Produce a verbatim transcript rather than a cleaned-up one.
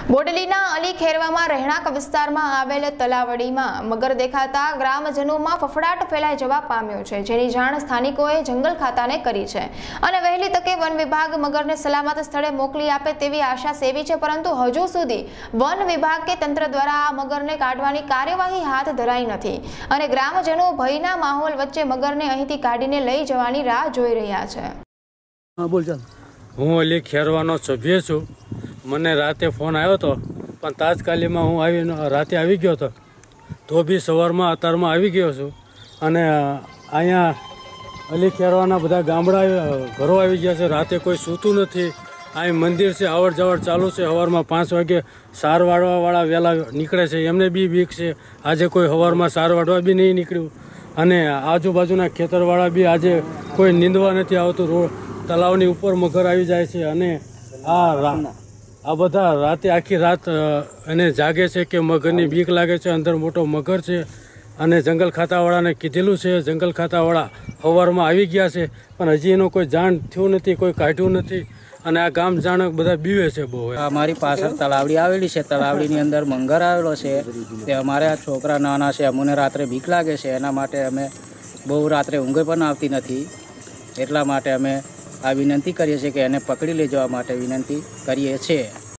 બોડેલીના અલી ખેરવામાં રહેણાંક વિસ્તારમાં આવેલ તલાવડીમાં મગર દેખાતા ગ્રામજનોમાં ફફડાટ ફેલાઈ જવા પામ્યો છે, જેની જાણ સ્થાનિકોએ જંગલ ખાતાને કરી છે અને વહેલી તકે વન વિભાગ મગરને સલામત સ્થળે મોકલી આપે તેવી આશા સેવી છે, પરંતુ હજુ સુધી વન વિભાગ કે તંત્ર દ્વારા આ મગરને કાઢવાની કાર્યવાહી હાથ ધરાઈ નથી અને ગ્રામજનો ભયના માહોલ વચ્ચે મગરને અહીંથી કાઢીને લઈ જવાની રાહ જોઈ રહ્યા છે। હા બોલ ચાલ। હું અલી ખેરવાનો સભ્ય છું। મને રાતે ફોન આવ્યો હતો, પણ તાત્કાલિકમાં હું આવી રાતે આવી ગયો હતો, તો બી સવારમાં અત્યારમાં આવી ગયો છું અને અહીંયા અલી ખેરવાના બધા ગામડા ઘરો આવી ગયા છે। રાતે કોઈ સૂતું નથી। અહીં મંદિર છે, આવડ જાવડ ચાલુ છે। સવારમાં પાંચ વાગે સાર વાળવાવાળા વહેલા નીકળે છે, એમને બી બીક છે। આજે કોઈ સવારમાં સાર વાળવા બી નહીં નીકળ્યું અને આજુબાજુના ખેતરવાળા બી આજે કોઈ નીંદવા નથી આવતું। રોડ તલાવની ઉપર મગર આવી જાય છે અને આ આ બધા રાતે આખી રાત એને જાગે છે કે મગરની બીક લાગે છે। અંદર મોટો મગર છે અને જંગલ ખાતાવાળાને કીધેલું છે, જંગલ ખાતાવાળા સવારમાં આવી ગયા છે, પણ હજી એનો કોઈ જાણ થયું નથી, કોઈ કાઢ્યું નથી અને આ ગામ જાણ બધા બીવે છે બહુ। અમારી પાછળ તલાવડી આવેલી છે, તલાવડીની અંદર મંગર આવેલો છે, તે અમારે આ છોકરા નાના છે, અમને રાત્રે બીક લાગે છે, એના માટે અમે બહુ રાત્રે ઊંઘ પણ આવતી નથી। એટલા માટે અમે આ વિનંતી કરીએ છીએ કે એને પકડી લઈ જવા માટે વિનંતી કરીએ છીએ।